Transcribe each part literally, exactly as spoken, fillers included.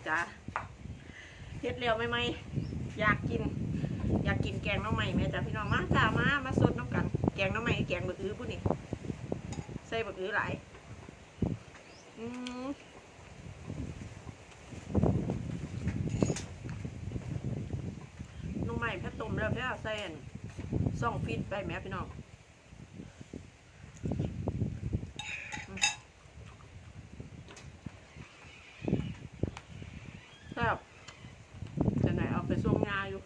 จ๋าเฮ็ดเร็วไหมไหมอยากกินอยากกินแกงน้องใหม่แม่จ๋าพี่น้องมาจ๋ามามาสดน้ำกันแกงน้องใหม่แกงบักอื้อผู้นี่ใส่บักอื้อหลายอืมน้องใหม่แค่ต้มแล้วแค่ใส่ซ่องฟิตไปแม่พี่น้องครับจะไหนเอาไปส่งงาอยู่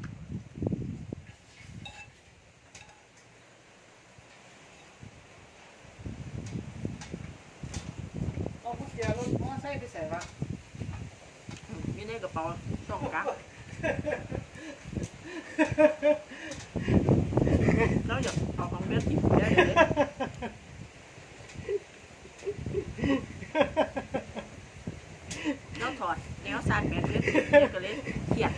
เอากุญแจรถมอไซค์ไปใส่วะมีในกระเป๋าส่องกั๊กแล้วอยากเอาของเบสติดได้เลยแล้วถอดแนวซานแบสเบสก็เลยเขียด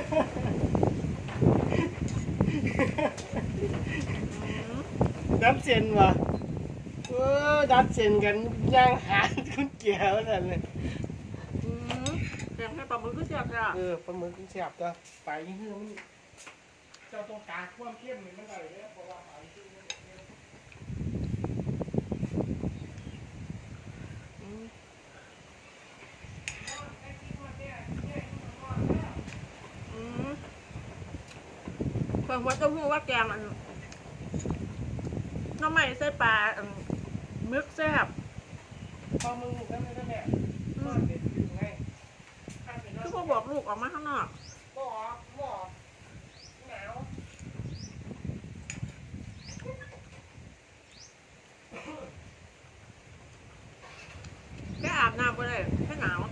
ดับเซนวะเออดับเซนกันย่างหากุญแจวนั่นเลยแกงให้ปลาหมึกก็แซ่บจ้ะเออปลาหมึกแซ่บจ้ะไปนี่คือมันเจ้าต้องการความเข้มมันได้เลยเพราะว่าไปที่นี่เพิ่งว่าจะพูดว่าแกงมันน้ำใหม่ใส่ปลาหมึกแซ่บพอมึงก็ไม่ได้แม่ก็เด็ดอยู่ไงคือพอบอกลูกออกมาข้างนอกบอกบอกหนาวแค่อาบน้ำก็ได้แค่หนาว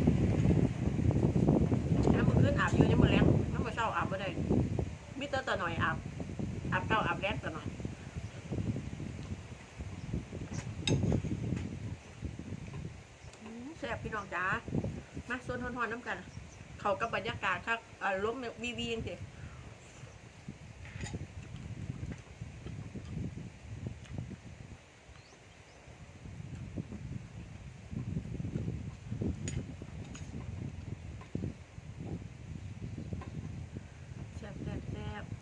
น้ำมือขึ้นอาบอยู่น้ำมือแรงน้ำมือเศร้าอาบก็ได้มิเตอร์ต่อหน่อยอาบอาบเก้าอาบแรงต่อหน่อยแซ่บพี่น้องจ๋ามาโซนทอนๆน้ำกันเขากับบรรยากาศครับล้มวีวียังสิแซ่บแซ่บแซ่บ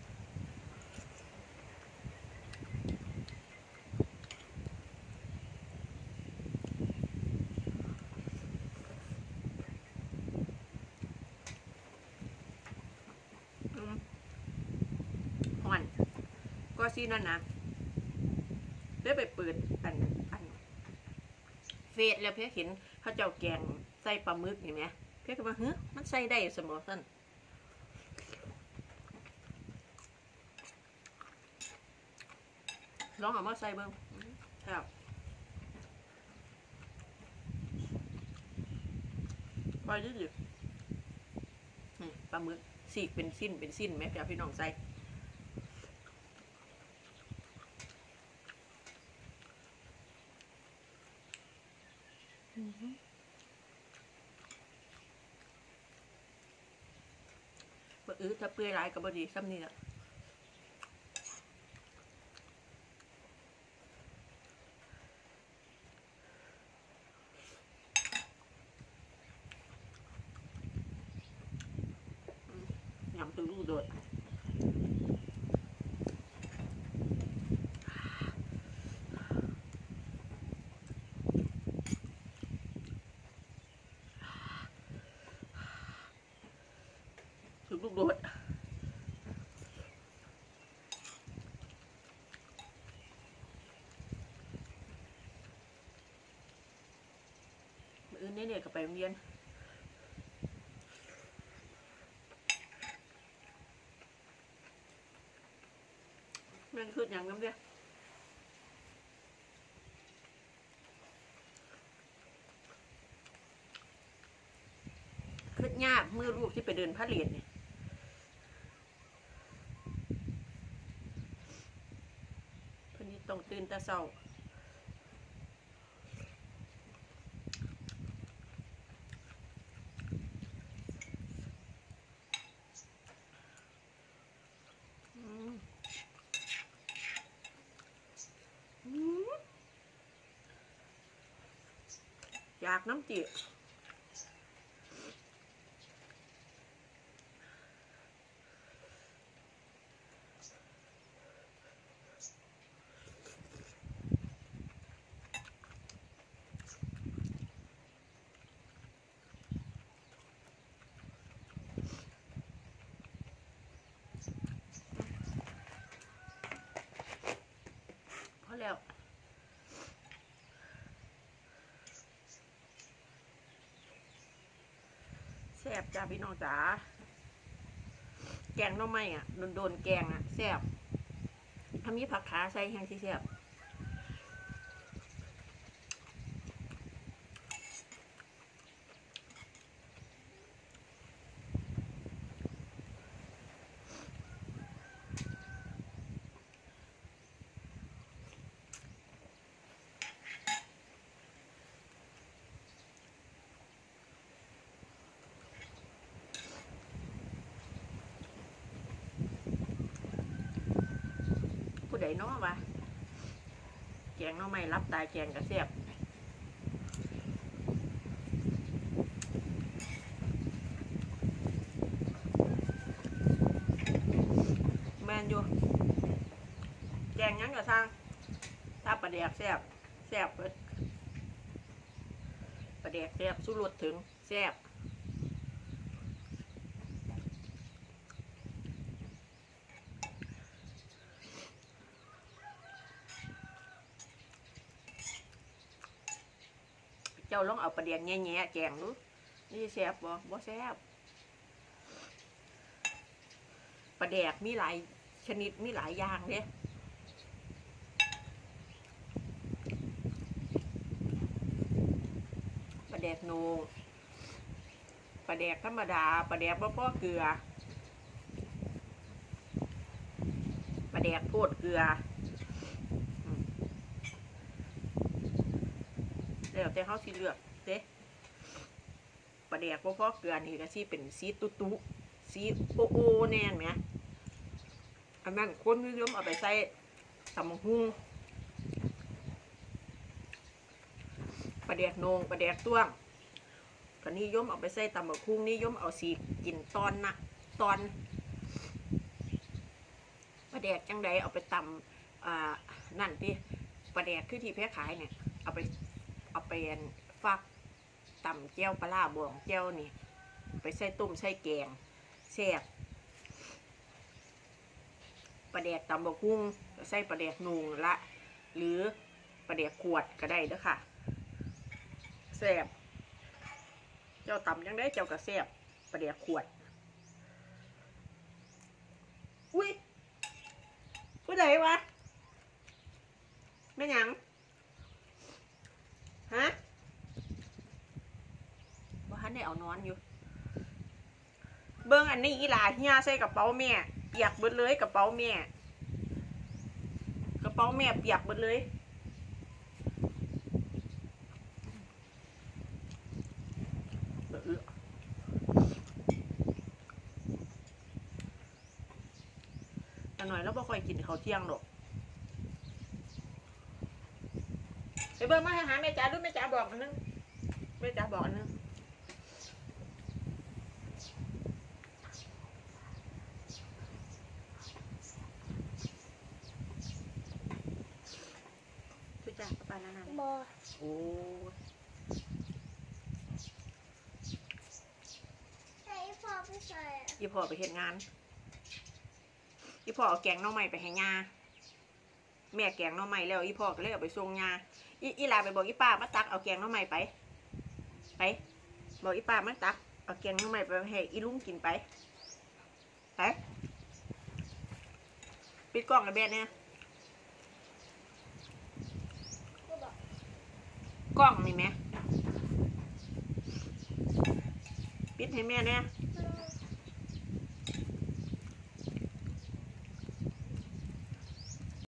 ห่อนก็ซีนั่นนะได้ไปเปิดอันอันเฟซแล้วเพื่อเห็นเขาเจ้าแกงใส่ปลาหมึกเห็นไหมเพื่อก็มาเฮ้ยมันใส่ได้สมอสั้นลองเอามาใส่เบิ้งครับไปดิดิปลาหมึกสีกเป็นสิ้นเป็นสิ้นไหมเดี๋ยวพี่น้องใส่บะอื้อถ้าเปื่อยร้ายกับบดีซ้ำนี่แหละยำตัวลูกโดดถึงลูกโดดอื่นเนี่ยกับไปโรงเรียนมันคืออย่างนั้นเดียวคือยากมือลูกที่ไปเดินพาเหรียญเนี่ยพอดีต้องตื่นแต่เช้าอยากน้ำจืดแล้วแซ่บจ้าพี่น้องจ๋าแกงหน่อไม้อ่ะโดนๆแกงอ่ะแซ่บถ้ามีผักขาใส่แห้งที่แซ่บผู้ใดน้อวะแกงหน่อไม้รับตายแกงกระแซ่บแมนอยู่แกงยังกระซังถ้าปลาแดกแซ่บแซ่บเปิดปลาแดกแซ่บสู้รสถึงแซ่บเจ้าลองเอาปลาแดกแง่ๆแกงดูนี่แซ่บบ่บ่แซ่บปลาแดกมีหลายชนิดมีหลายอย่างเด้ปลาแดกโนปลาแดกธรรมดาปลาแดกบ่พอเกลือปลาแดกโพดเกลือแล้วแต่เขาสิเลือกเด้ปลาแดกบ่พอเกลือนี่ก็สิเป็นสีตุตุสีโอโอแน่นไหมอันนั้นคนนิยมเอาไปใส่ตำบักหุ่งปลาแดกโนงปลาแดกต้วงก็นิยมเอาไปใส่ตำบักหุ่งนิยมเอาสีกินตอนนะตอนปลาแดกจังใดเอาไปตำอ่านั่นที่ปลาแดกคือที่แพ้ขายเนี่ยเอาไปเอาไปฟักตำแก้วปลาบองแก้วนี่ไปใส่ต้มใส่แกงแซ่บปลาแดกตำบักหุ่งใส่ปลาแดกนูงละหรือปลาแดกขวดก็ได้เด้อค่ะแซ่บเจ้าตำยังได้เจ้าก็แซ่บปลาแดกขวดอุ้ยผู้ใดวะแม่หยังฮะว่าฮันได้เอานอนอยู่เบิ้งอันนี้อีหลาเฮียใส่กระเป๋าแม่เปียกเบิดเลยกระเป๋าแม่กระเป๋าแม่เปียกเบิดเลยแต่หน่อยแล้วบ่ค่อยกินข้าวเที่ยงหรอกไปเบิ้งมาให้หาแม่จ๋าดูแม่จ๋าบอกอันนึงแม่จ๋าบอกอันนึงจ้ะปลาหน้าบอโอ้ใช่พ่อไปใส่ยี่พ่อไปเฮ็ดงานยี่พ่อเอาแกงหน่อไม้ไปให้งาแม่แกงหน่อไม้แล้วยี่พ่อก็เลยเอาไปส่งงาอีอีลาไปบอกอีป้ามาตักเอาแกงหน่อไม้ไปไปบอกอีป้ามาตักเอาแกงหน่อไม้ไปให้อีลุงกินไปไปปิดกล้องกับแม่เนี่ยกล้องนี่ไหมปิดให้แม่เนี่ย